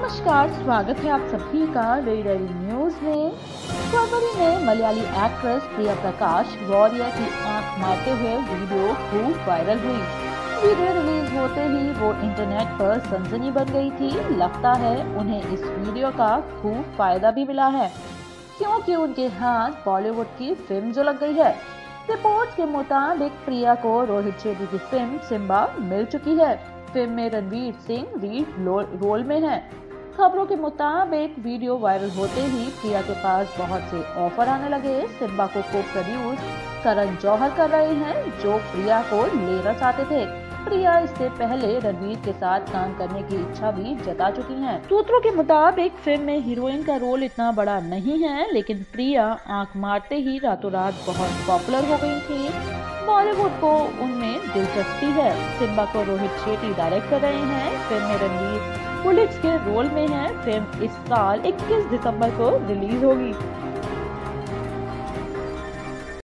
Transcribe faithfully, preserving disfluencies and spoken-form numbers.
नमस्कार, स्वागत है आप सभी का रेडरी न्यूज में। फरवरी में मलयाली एक्ट्रेस प्रिया प्रकाश वॉरियर की आंख मारते हुए वीडियो खूब वायरल हुई। वीडियो रिलीज होते ही वो इंटरनेट पर सनसनी बन गई थी। लगता है उन्हें इस वीडियो का खूब फायदा भी मिला है, क्योंकि उनके हाथ बॉलीवुड की फिल्म जो लग गई है। रिपोर्ट्स के मुताबिक प्रिया को रोहित शेट्टी की फिल्म सिम्बा मिल चुकी है। फिल्म में रणवीर सिंह लीड रोल में है। खबरों के मुताबिक वीडियो वायरल होते ही प्रिया के पास बहुत से ऑफर आने लगे। सिम्बा को को प्रोड्यूस करण जौहर कर रहे हैं, जो प्रिया को लेना चाहते थे। प्रिया इससे पहले रणवीर के साथ काम करने की इच्छा भी जता चुकी हैं। सूत्रों के मुताबिक फिल्म में हीरोइन का रोल इतना बड़ा नहीं है, लेकिन प्रिया आंख मारते ही रातों रात बहुत पॉपुलर हो गई थी। बॉलीवुड को उनमें दिलचस्पी है। सिम्बा को रोहित शेट्टी डायरेक्ट कर रहे हैं। फिल्म में रणवीर पुलिस के रोल में है। फिल्म इस साल इक्कीस दिसंबर को रिलीज होगी।